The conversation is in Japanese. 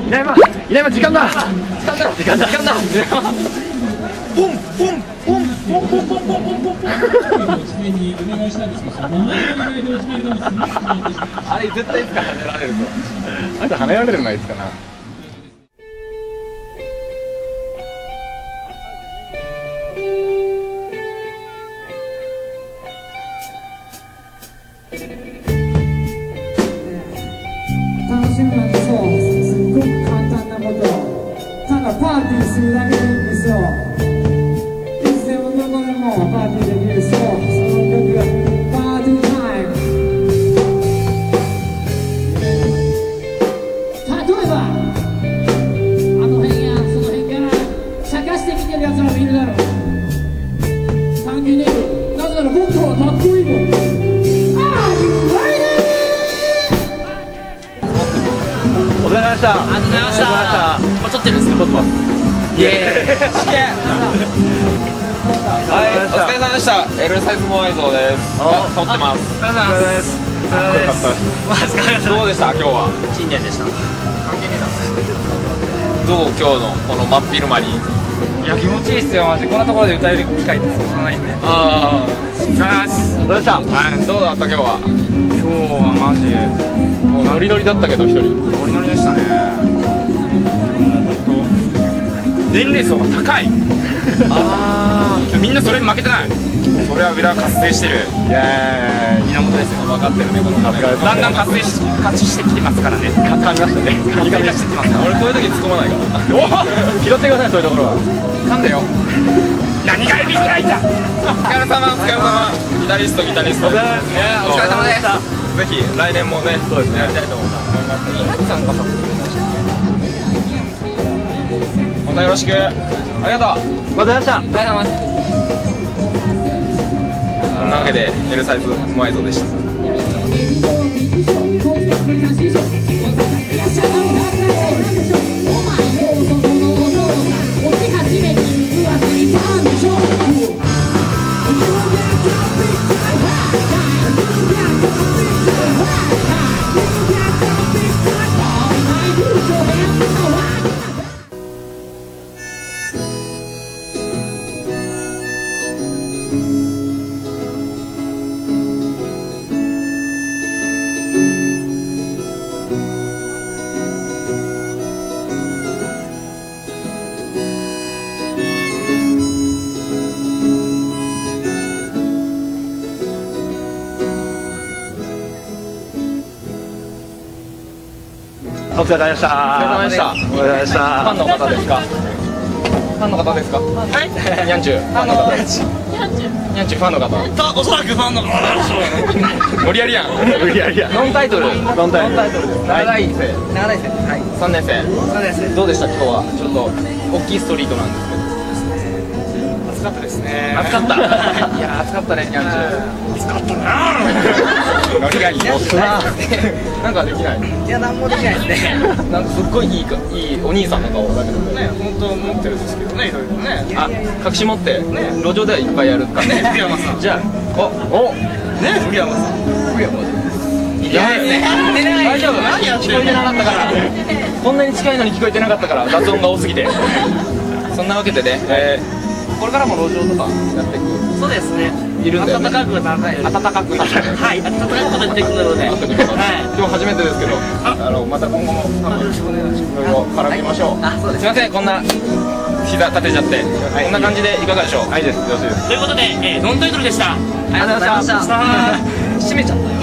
稲山時間だ。時間だ。ポンポンポンポンポンポンポンポンポンポン。あれ絶対いつか跳ねられるぞ。あいつ跳ねられるのはいつかな。 楽しむなんてそうすっごく簡単なこと、ただパーティーするだけでいいんですよ。いつでもどこでもパーティーできるそう。その曲がパーティータイム。例えばあの辺やその辺から茶化して見てるやつらもいるだろう。関係ねえよ、なぜなら僕はかっこいいもん。 お疲れ様でした。 ありがとうございました。これ撮ってるんですか？撮ってます。イエーイ。 はい、お疲れ様でした。L サイズモアイ像です。撮ってます。 お疲れ様です。お疲れ様です。 どうでした今日は？ 新年でした。関係ねえな。 どう今日のこの真っ昼間に？ いや気持ちいいっすよ。マジこんなところで歌える機会ってそんなないんで。 ああ、 お疲れ様です。 どうでした？はい、どうだった今日は？ 今日はマジもうノリノリだったけど一人。 ノリノリでしたね。年齢層が高い。ああ、みんなそれに負けてない。それは裏活性してる。 イエーイ。 源ですよ。分かってるねこのカメラ。だんだん活性してきてますからね。 噛みましたね。 活性化してきてますから。 俺こういう時突っ込まないから。 拾ってくださいそういうところは。 なんだよ。 何がエビフライだ。 お疲れ様、お疲れ様。ギタリスト。お疲れ様でした。ぜひ来年もね、そうですね、やりたいと思います。またよろしく。ありがとう。 ございました。 ありがとうございます。 そんなわけで L サイズモアイ像でした。 お疲れ様でした。 お疲れ様でした。 お疲れ様でした。 ファンの方ですか？ファンの方ですか？はい。ニャンチュファンの方。ニャンチュファンの方。 おそらくファンの方無理やりやん。 無理やりや。 ノンタイトル。 ノンタイトルです。 長い生。 長いですね。はい。 3年生。 そうです。 どうでした今日は？ちょっと大きいストリートなんですけど。 暑かったですね。 暑かった。いや暑かったねニャンチュ。 暑かったな。 ノリがいい。なんかできない。 いや何もできないですね。 なんかすっごいいいお兄さんの顔だけどね、本当持ってるんですけどね、いろいろね。 あ、隠し持って路上ではいっぱいやるからね。 福山さん。 じゃあ、 ね、福山さん。福山。 いや大丈夫。聞こえてなかったから。こんなに近いのに聞こえてなかったから雑音が多すぎて。そんなわけでね、これからも路上とかやっていく。 そうですね。 いるんだよね。 暖かくなる。 暖かくなる。 はい、暖かくなってくるので。 今日初めてですけど、また今後もよろいろ絡みましょう。すいません、こんな膝立てちゃって、こんな感じでいかがでしょう。 はいです。よろしいです。 ということで、ノンタイトルでした。ありがとうございました。 閉めちゃったよ。